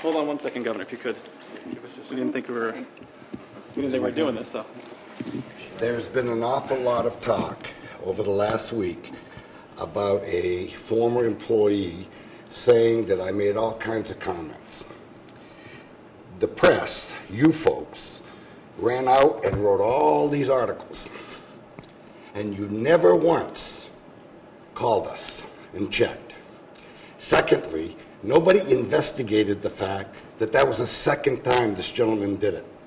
Hold on one second, Governor, if you could. We didn't think we were doing this, so. There's been an awful lot of talk over the last week about a former employee saying that I made all kinds of comments. The press, you folks, ran out and wrote all these articles, and you never once called us and checked. Secondly, nobody investigated the fact that that was the second time this gentleman did it.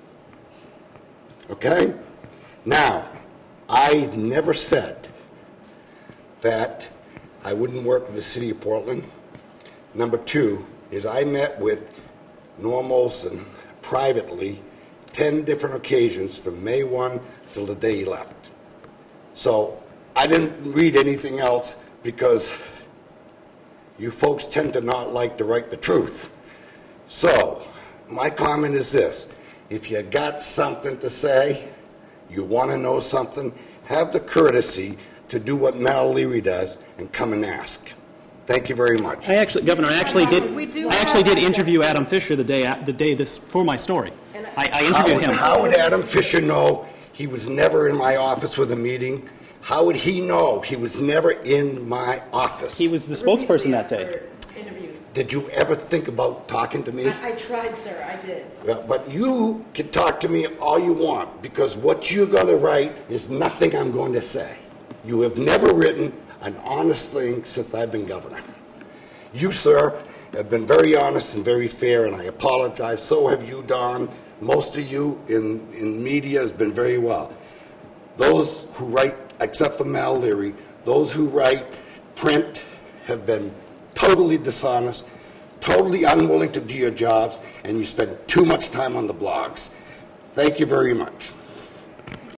Okay? Now, I never said that I wouldn't work with the city of Portland. Number two is I met with Norm Olson privately 10 different occasions from May 1 till the day he left. So I didn't read anything else because you folks tend to not like to write the truth. So my comment is this. If you got something to say, you want to know something, have the courtesy to do what Mal Leary does and come and ask. Thank you very much. Governor, I actually did interview Adam Fisher the day this for my story. I interviewed him. How would Adam Fisher know he was never in my office with a meeting? How would he know he was never in my office? He was the spokesperson that day. Did you ever think about talking to me? I tried, sir. I did. Well, but you can talk to me all you want, because what you're going to write is nothing I'm going to say. You have never written an honest thing since I've been governor. You, sir, have been very honest and very fair, and I apologize. So have you, Don. Most of you in media has been very well. Those who write, except for Mal Leary, those who write print have been totally dishonest, totally unwilling to do your jobs, and you spend too much time on the blogs. Thank you very much.